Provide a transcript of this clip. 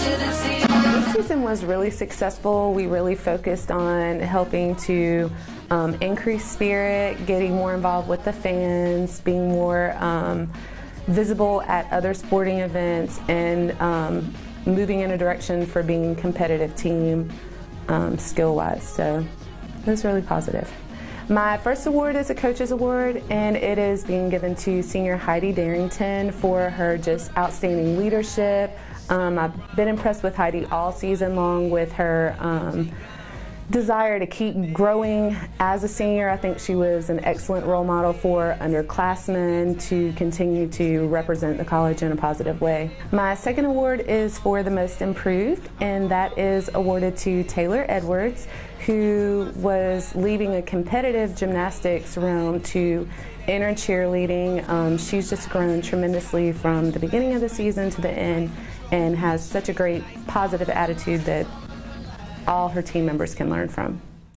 This season was really successful. We really focused on helping to increase spirit, getting more involved with the fans, being more visible at other sporting events, and moving in a direction for being a competitive team skill-wise. So it was really positive. My first award is a coach's award, and it is being given to senior Heidi Darrington for her just outstanding leadership. I've been impressed with Heidi all season long with her desire to keep growing as a senior. I think she was an excellent role model for underclassmen to continue to represent the college in a positive way. My second award is for the most improved, and that is awarded to Taylor Edwards, who was leaving a competitive gymnastics realm to enter cheerleading. She's just grown tremendously from the beginning of the season to the end and has such a great positive attitude that all her team members can learn from.